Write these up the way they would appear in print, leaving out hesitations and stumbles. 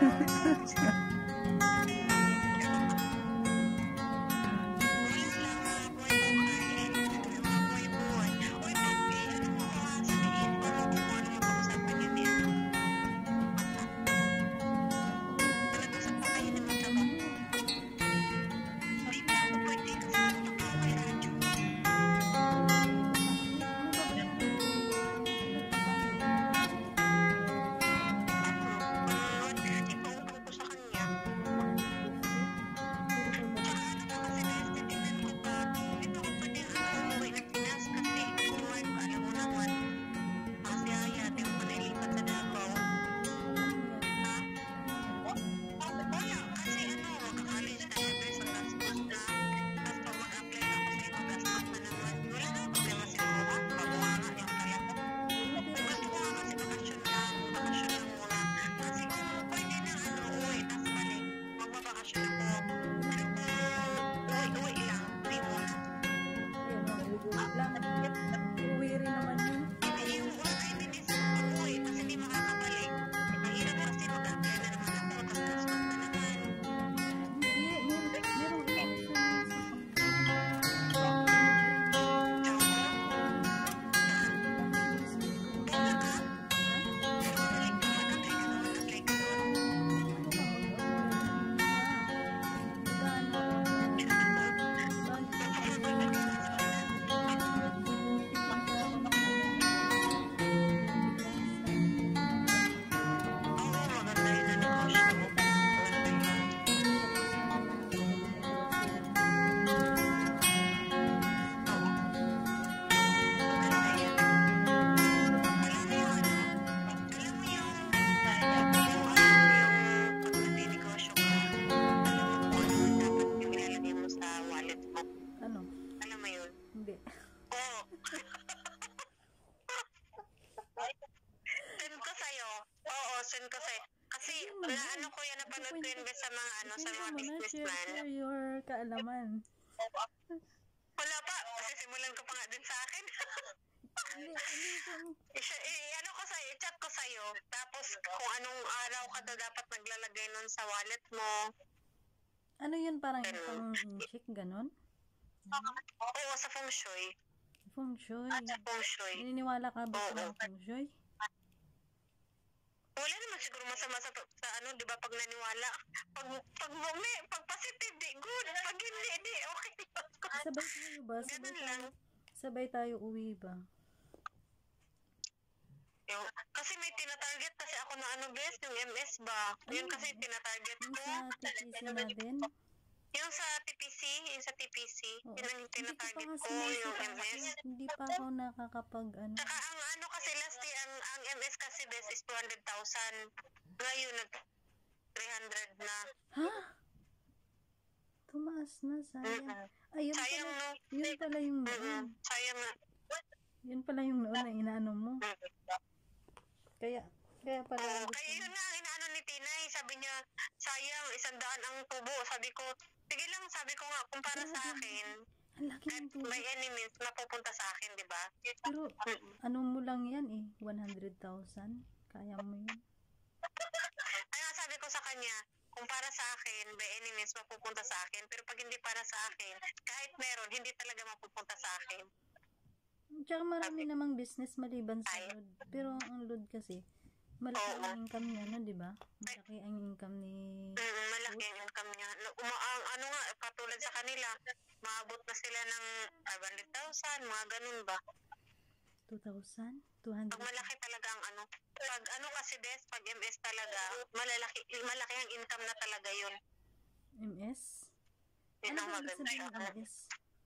send ko sa'yo. Kasi, ano ko yan, napanood ko yun sa mga, sa mga businessman. Share your kaalaman. Wala pa, kasi simulan ko pa nga din sa akin. Ano ko sa'yo, chat ko sa'yo. Tapos, kung anong araw ka dapat naglalagay nun sa wallet mo. Ano yun, parang pang check, ganon? Oo, sa feng shui. Feng shui? Sa feng shui. Naniniwala ka ba sa feng shui? Wala naman siguro masama sa di ba, pag naniwala. Pag positive, di good. Pag hindi, di okay. Sabay tayo ba? Sabay tayo uwi ba? Kasi may tinatarget kasi ako na best, yung MS ba? Yun kasi tinatarget ko. Yung sa TPC natin? Yung sa TPC, yun ang tinatarget ko, yung MS. Hindi pa ako nakakapag Saka ang kasi last year, ang MS kasi best is 200,000. Ngayon, 300 na. Ha? Tumaas na, sayang. Ayun sayang, pala, no? Yun pala yung noon. Sayang na. Yun pala yung noon na inaano mo. Kaya pala. Kaya yun na, inaano ni Tinay. Sabi niya, sayang, 100 ang tubo. Sabi ko, sige lang, sabi ko nga, kung para sa akin, ang laki ng tubo. By any means, mapupunta sa akin, di ba? Pero, ano mo lang yan 100,000. Kaya mo yun. Ay, sabi ko sa kanya, kung para sa akin, by any means, mapupunta sa akin. Pero pag hindi para sa akin, kahit meron, hindi talaga mapupunta sa akin. Tsaka marami namang business maliban sa load. Pero ang load kasi, malaki ang income niya, no, di ba? Malaki ang income ni... malaki ang income niya. Ano nga, patulad sa kanila, maabot na sila ng 500,000, mga ganun ba? 2,000? 200? Pag malaki talaga ang pag kasi pag MS talaga, malaki ang income na talaga yun. MS? Yun ang Ano ba maganda. sabihin ng MS?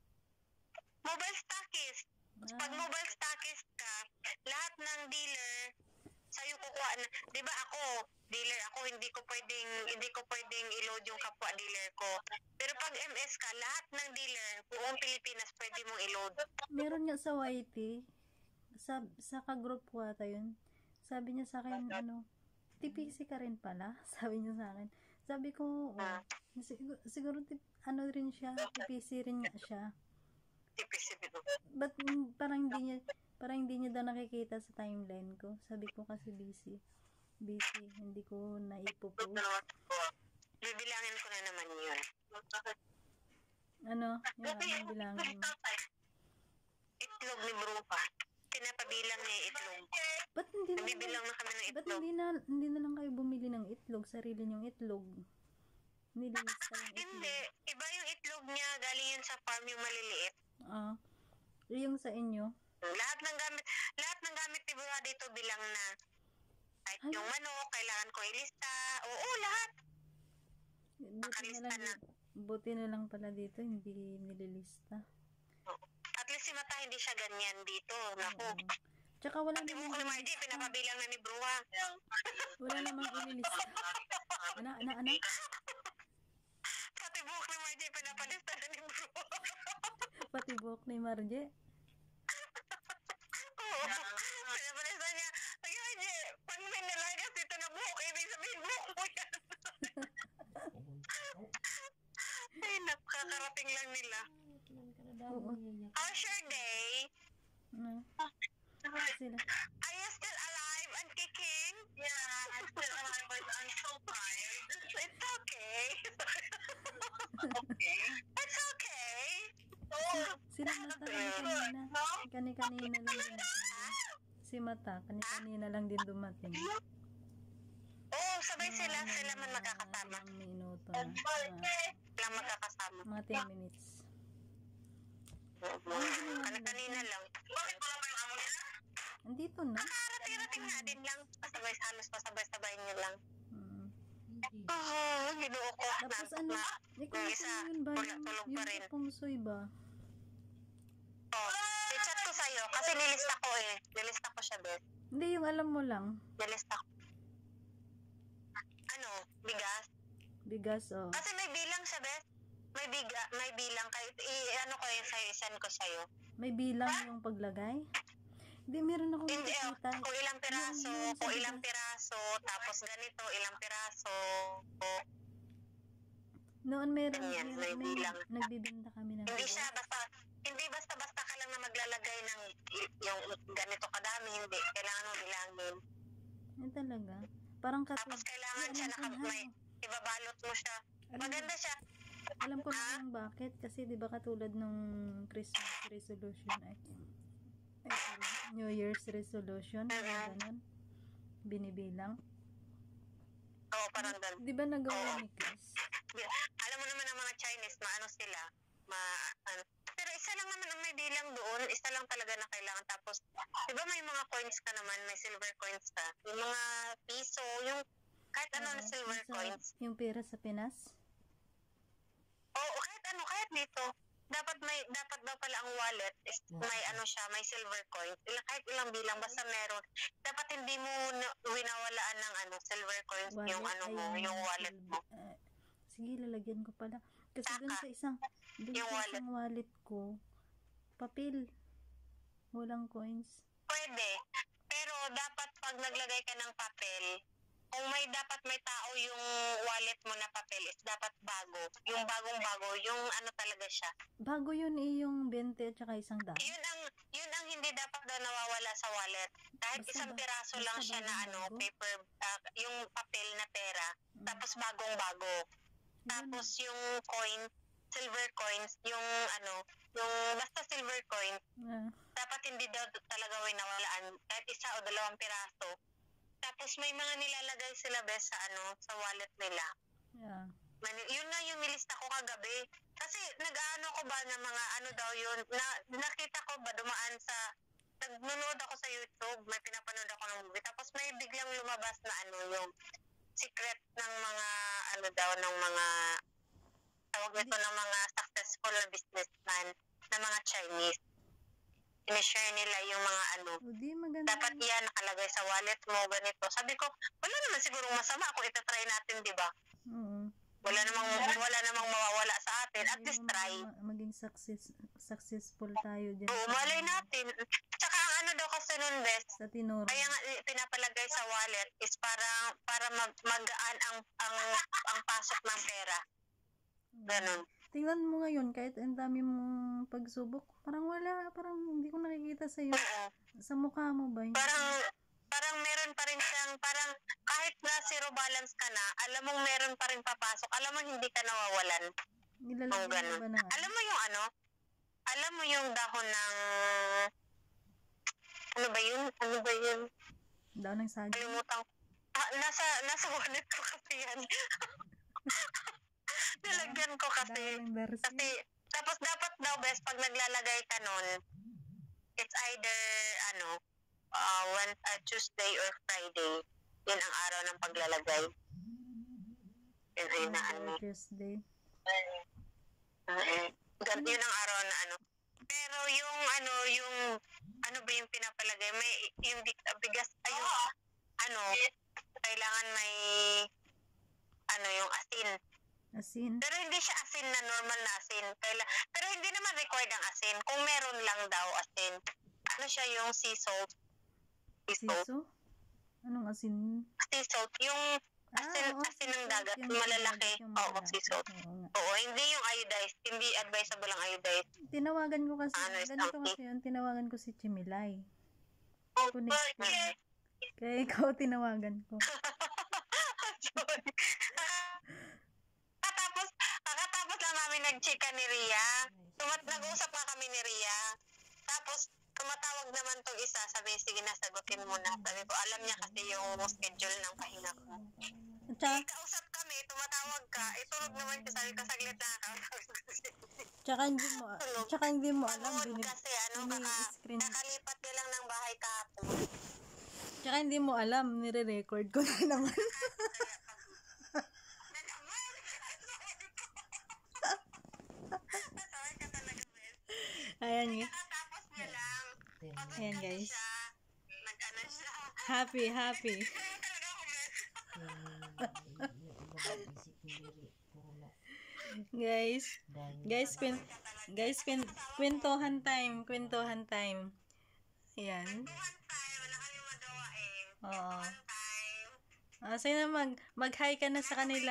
Mobile stockist. Pag mobile stockist ka, lahat ng dealer sa'yo kukuha na. 'Di ba ako, dealer ako, hindi ko pwedeng i-load yung kapwa dealer ko. Pero pag MS ka, lahat ng dealer buong Pilipinas pwede mong i-load. Meron nga sa YT, sa ka-group ko ata yun. Sabi niya sa akin, TPC ka rin pala, sabi niya sa akin. Sabi ko, siguro rin siya, TPC rin nga siya. TPC dito. But parang hindi niya daw nakikita sa timeline ko. Sabi ko kasi busy. busy. Hindi ko naipopost. Bibilangin ko na naman yun. Ano? Yung anong bilangin mo? Itlog ni Brupa. Pinapabilang niya yung itlog. Ba't hindi na Nabibilang na kami ng Ba't itlog. hindi na lang kayo bumili ng itlog? Sarili niyong itlog. Nililista yung itlog. Hindi. Iba yung itlog niya. Galing yun sa farm yung maliliit. Ah. Yung sa inyo? Lahat ng gamit ni Bruha dito bilang na. Kahit Ay. yung manok, kailangan ko ilista. Oo, lahat. Buti na lang pala dito, hindi nililista. At least si Mata hindi siya ganyan dito. Naku. Oo. Tsaka wala Pati namang mo ni Margie, pinapabilang na ni Bruha. Wala namang ililista. Ana? Pati buhok ni Margie, pinapalista na ni Bruha. Pati buhok ni Marje. Oo. Pinapalista niya. Ay, Margie, pag may nalagas dito na buhok, ibig sabihin buhok mo yan. Ay, nakakarating lang nila. Oo. How's your day? Ano? Sila. Are you still alive and kicking? Yeah, I'm still alive, but I'm so tired. It's okay. Okay. It's okay. Sila Mata kanina. Kani-kanina lang din. Si Mata, kani-kanina lang din dumating. Oo, sabay sila man magkakasama. Ilang minuto na. Lang magkakasama. Mga 10 minutes. Kanina lang. Bakit wala pa yung amo nila? Andito na. Nakarating nga din lang. Halos pasabay-sabay niyo lang. Mm. Ginoo ko. Tapos ano? Ikaw isa, yun ba? tulog pa rin. Yung pungsoy ba? Oh, i-chat ko sa'yo kasi nilista ko eh. Nilista ko siya, Beth. Hindi, yung alam mo lang. Nilista ko. Ano? Bigas? Bigas, oh. Kasi may bilang siya, Beth. May bilang. Kahit ano ko yun sa'yo, isend ko sa'yo. May bilang yung paglagay? Hindi, meron akong Hindi, nakikita. kung ilang piraso, Yung sa kung ilang bigas. piraso, tapos ganito, ilang piraso. Noon meron, Ganyan, may may bilang. nagbibinta kami ng Hindi bigas. siya hindi basta-basta ka lang na maglalagay ng yung ganito kadami, hindi. Kailangan mo bilangin. Yan talaga. Parang Tapos kailangan siya may ibabalot mo siya. Maganda siya. Alam ko na kung bakit. Kasi di ba katulad nung Christmas resolution ay sorry, New Year's resolution, ganun. Binibilang. Oo, parang ganun. Di ba nagawa ni Chris? Alam mo naman ang mga Chinese, maano sila, pero isa lang naman ang may bilang doon, isa lang talaga na kailangan. Tapos, di ba may mga coins ka naman, may silver coins ka, yung mga piso, yung kahit ano na silver coins. Yung pera sa Pinas? Oo, kahit dito. Dapat daw pala ang wallet is may ano siya, may silver coins. Kahit ilang bilang, basta meron. Dapat hindi mo winawalaan ng silver coins Wallet, yung yung wallet mo. Sige, lalagyan ko pala. Kasi dun sa isang wallet ko, papel. Walang coins. Pwede. Pero dapat pag naglagay ka ng papel, kung dapat may tao yung wallet mo na papel is dapat bago. Yung bagong-bago, yung ano talaga siya. Bago yun yung 20 at saka 100. Yun ang hindi dapat daw nawawala sa wallet. Kahit isang piraso lang siya na paper, yung papel na pera, tapos bagong-bago. Tapos yung coin, silver coins, yung basta silver coin, dapat hindi daw talaga winawalaan. Kahit isa o dalawang piraso. Tapos may mga nilalagay sila sa wallet nila. Yeah. Yun nga yung nilista ko kagabi. Kasi nag-ano ko ba ng mga daw yun, nakita ko ba dumaan nagnunood ako sa YouTube, may pinapanood ako ng movie. Tapos may biglang lumabas na yung secret ng mga ng mga tawag nito ng mga successful na businessman na mga Chinese. I-share nila yung mga Di maganda. dapat yan nakalagay sa wallet mo, ganito. Sabi ko, wala naman sigurong masama kung itatry natin, di ba? Oo. Wala namang mawawala sa atin. At least try. Maging successful tayo dyan. Oo, malay natin. Tsaka ang daw kasi nun, Bes, Sa tinuro. kaya nga pinapalagay sa wallet is para magaan ang pasok ng pera. Ganun. Tingnan mo ngayon, kahit ang dami mong pagsubok, parang wala, parang hindi ko nakikita sa'yo. Sa mukha mo ba? Parang parang meron pa rin siyang, parang kahit na zero balance ka na, alam mong meron pa rin papasok, alam mo hindi ka nawawalan. Nilalagyan mo ganun. ba ng Alam mo yung ano? Alam mo yung dahon ng, ano ba yun? daon ng saging? Kalimutan ko. Nasa wallet ko kasi yan. Nilagyan ko kasi. Daon ng darsi? Kasi, tapos dapat daw, best, pag naglalagay ka nun, it's either, Tuesday or Friday. Yun ang araw ng paglalagay. Yun ay na ano. Tuesday. Yun ang araw na ano. Pero yung ano ba yung pinapalagay? May, yung bigas, kailangan may, yung asin. Asin? Pero hindi siya asin na normal na asin. Pero hindi naman required ang asin. Kung meron lang daw asin. Ano siya yung sea salt? Siso? Anong asin? Sea salt. Yung asin ng dagat. Yung malalaki. Oo, sea salt. Oo, hindi yung iodized. Hindi advisable ang iodized. Tinawagan ko kasi, ganito kasi yun, tinawagan ko si Chimilay. Kaya ikaw tinawagan ko. Kakatapos lang namin nag-chika ni Ria. Nag-usap nga kami ni Ria. Tapos, tumatawag naman tong isa. Sabi, sige na, sagutin mo na. Sabi ko, alam niya kasi yung schedule ng pahinga ko. Kausap kami, tumatawag ka. Itulog naman siya. Sabi ko, saglit na ako. Tsaka hindi mo alam. Kasi screen. Nakalipat niya lang ng bahay kahapon. Tsaka hindi mo alam. Nire-record ko na naman. Ayan nga. Tapos niya lang. Ayan guys. Nag-ano siya. Happy. Guys, kwentuhan time. Ayan. Wala kami magawa eh. Oo. Sige na mag-hi ka na sa kanila.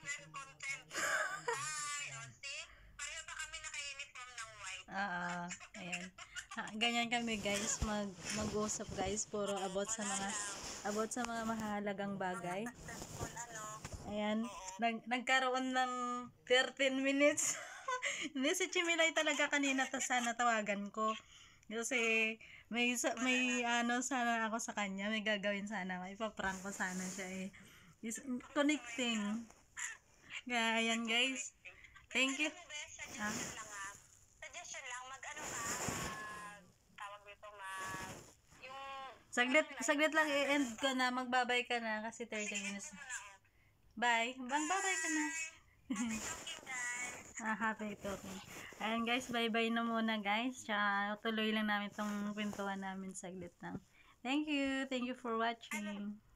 Pareho ba kami naka-uniform ng white? Ayan. Ganyan kami guys, mag-usap guys, puro about sa mga mahalagang bagay. Ayan, nagkaroon ng 13 minutes. Hindi, si Chimilay talaga kanina sana tawagan ko. Kasi may sana ako sa kanya, may gagawin sana, may ipaprank ko sana siya is connecting. Kaya ayan guys. Thank you. Suggestion lang, tawag dito, Saglit lang i-end ko na, magbabay ka na kasi 30 minutes. Bye. Babay ka na. Happy talking. Ayan guys, bye-bye na muna guys. Tsaka tuloy lang namin itong kwentuhan namin saglit lang. Thank you for watching.